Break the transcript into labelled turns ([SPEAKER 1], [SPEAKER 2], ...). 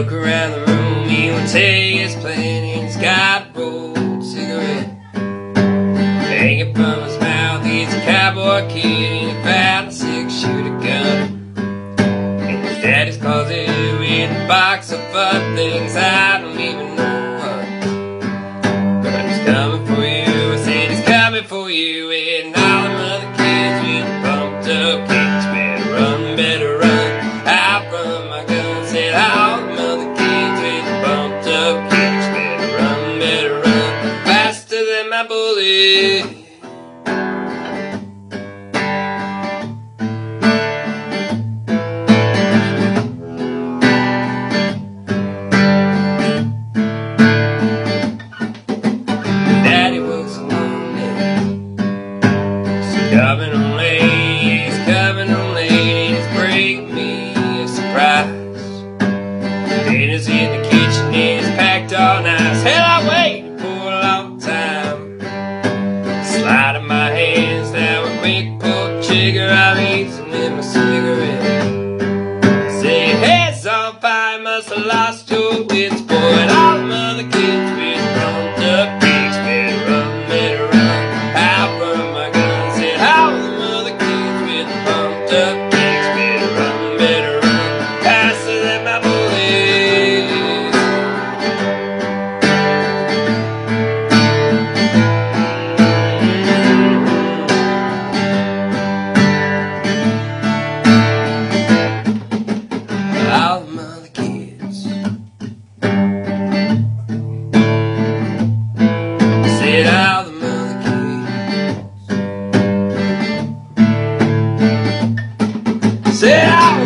[SPEAKER 1] look around the room, he won't say he's playing, and he's got a rolled cigarette hanging from his mouth. He's a cowboy kid and he found a 6-shooter gun in his daddy's closet with a box of fun things I don't even know what. But he's coming for you, I said he's coming for you, and all them other kids with pumped up kicks. Better run out from my gun, said all them other kids with pumped up kicks. Better run, faster than my bullet. Daddy was a long man, he's coming on late, he's coming on late, and he's bringing me a surprise. Dinner's in the kitchen and it's packed all nice. Hell, I waited for a long time, sliding my hands down with quick pull the trigger. I'm easing with my cigarette. Say, head's on fire, must have lost your wits, boy. And all them other kids with pumped up kicks. Better run out from my gun, said all them other kids with pumped up kicks. Better run, faster than my bullet. All them other kids said all them other kids said all